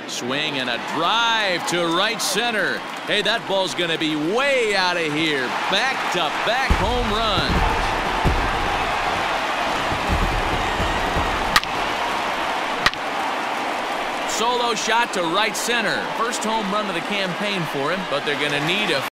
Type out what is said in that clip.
Swing and a drive to right center. Hey, that ball's going to be way out of here. Back-to-back home run. Solo shot to right center. First home run of the campaign for him, but they're going to need a